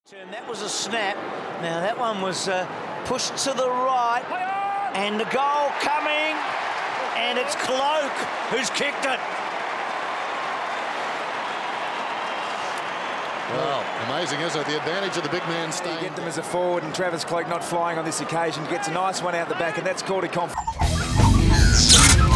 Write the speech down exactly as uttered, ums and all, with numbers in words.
That was a snap. Now that one was uh, pushed to the right, and the goal coming, and it's Cloke who's kicked it. Well, amazing, isn't it? The advantage of the big man staying. You get them as a forward, and Travis Cloke not flying on this occasion. Gets a nice one out the back, and that's called a conf.